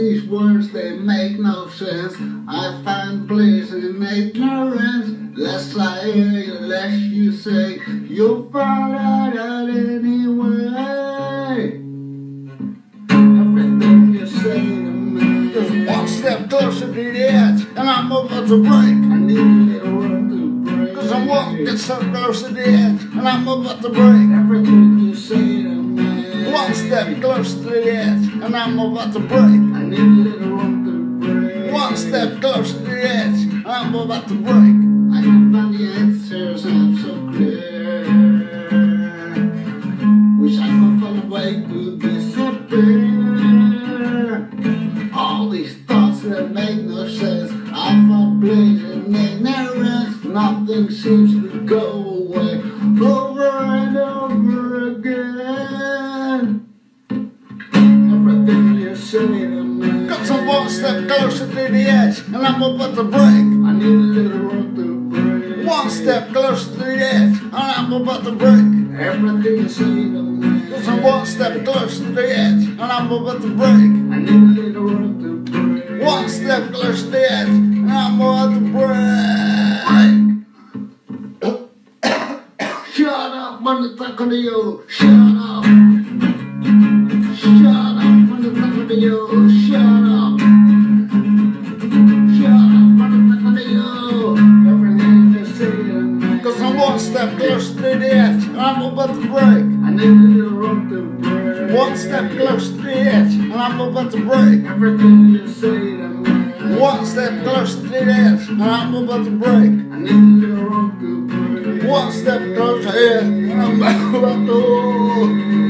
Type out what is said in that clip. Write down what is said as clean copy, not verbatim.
these words, they make no sense. I find bliss in ignorance. Less I hear you, less you say. You'll find out anyway. Everything you say to me, just one step closer to the edge, and I'm about to break. I need a little room to break. Cause I'm one step closer to the edge, and I'm about to break. Everything you say to me, one step closer to the edge, and I'm about to break. I need a little room to break. One step closer to the edge, and I'm about to break. I can find the answers, I'm so clear. Wish I could find a way to disappear. All these thoughts that make no sense, I find bliss in ignorance. Nothing seems to go away, over and over again. Everything you say to me, cause I'm one step closer to the edge, and I'm about to break. I need a little room to break. One step closer to the edge, and I'm about to break. Everything you say to me, cause I'm one step closer to the edge, and I'm about to break. I need a little room to break. One step closer to the edge, and I'm about to break. Shut up when I'm talking to you. Shut up. Shut up when I'm talking to you. Shut up. Shut up when I'm talking to you. Everything you say to me, cause I'm one step closer to the edge, and I'm about to break. I need a little room to break. One step closer to the edge, and I'm about to break. Everything you say to me, one step closer to the edge, and I'm about to break. I need a little room to break. One step closer, and I'm about to